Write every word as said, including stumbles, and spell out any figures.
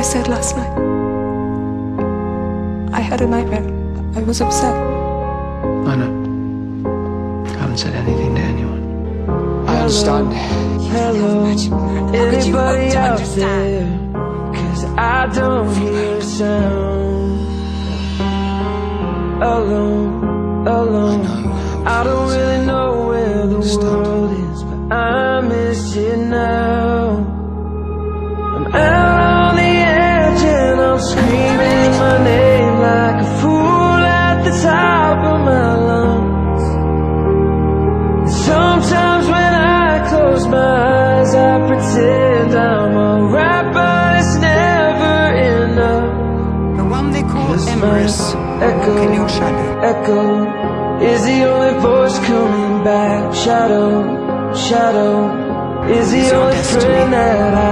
said last night. I had a nightmare. I was upset. I know. I haven't said anything to anyone. I understand. Hello, anybody out there? Cause I don't hear a sound. Alone, alone, I don't really know where the world is, but I miss you now. I'm out on the edge and I'm screaming my name like a fool at the top of my lungs. Sometimes when I close my eyes, I pretend I'm alright, but it's never enough. The one they call Empress, Echo, in your shadow. Echo is the only voice coming back. Shadow, shadow is the only friend that I